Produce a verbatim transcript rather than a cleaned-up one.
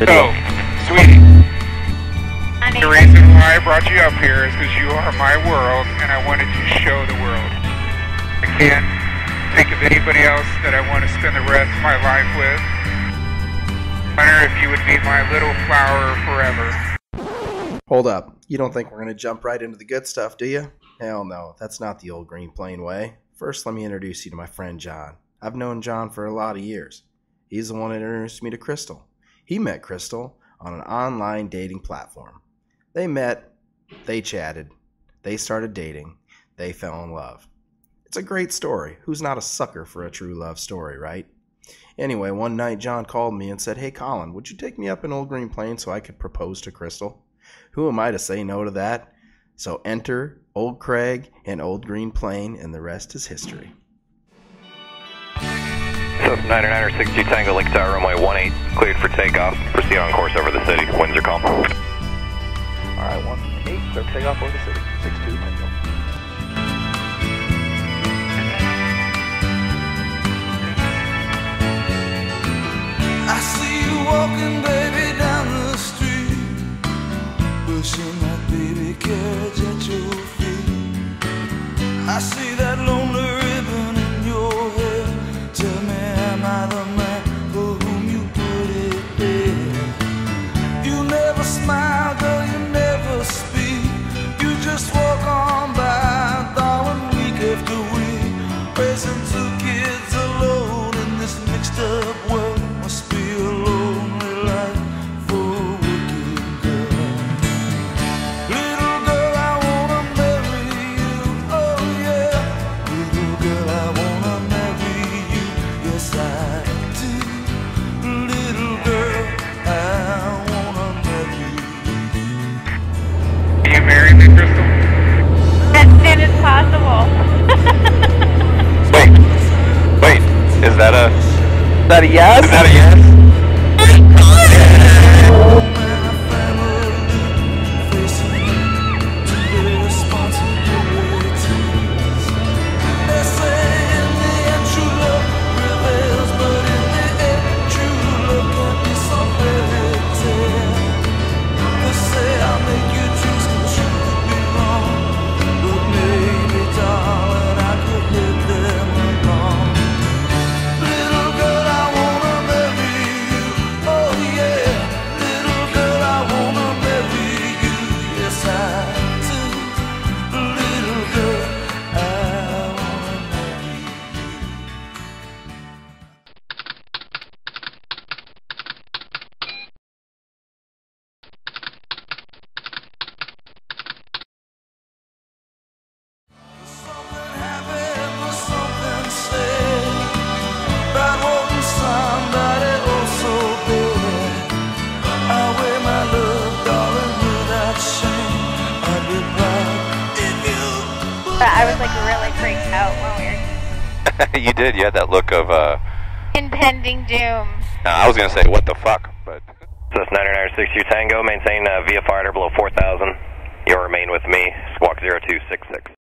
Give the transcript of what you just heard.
So, sweetie, the reason why I brought you up here is because you are my world, and I wanted to show the world. I can't think of anybody else that I want to spend the rest of my life with. I wonder if you would be my little flower forever. Hold up. You don't think we're going to jump right into the good stuff, do you? Hell no, that's not the old Green Plain way. First, let me introduce you to my friend John. I've known John for a lot of years. He's the one that introduced me to Crystal. He met Crystal on an online dating platform. They met, they chatted, they started dating, they fell in love. It's a great story. Who's not a sucker for a true love story, right? Anyway, one night John called me and said, "Hey Colin, would you take me up in Old Green Plain so I could propose to Crystal?" Who am I to say no to that? So enter Old Craig and Old Green Plain, and the rest is history. Cessna nine nine six two Tango, Lake Tower, runway one eight, cleared for takeoff. Proceed on course over the city. Winds are calm. Alright, one eight, clear for takeoff over the city. six two Tango. I see you walking, baby, down the street, pushing that baby carriage at your feet. I see that lonely ribbon in your hair. Tell me, am I the man for whom you put it there? You never smile, girl, you never speak. You just walk on by, darling, week after week, raising two kids alone in this mixed up world. Must be a lonely life for a wicked girl. Little girl, I wanna marry you, oh yeah. Little girl, I wanna marry you, yes I do. Little girl, I wanna marry you. Can you marry me, Crystal? As soon as possible. Wait, wait, is that a... Is that a yes? Is that a yes? I was like really freaked out when we were You did, you had that look of, uh... impending doom. No, I was gonna say, what the fuck, but... Cessna nine nine six two Tango, maintain uh, V F R below four thousand. You'll remain with me, squawk zero two six six.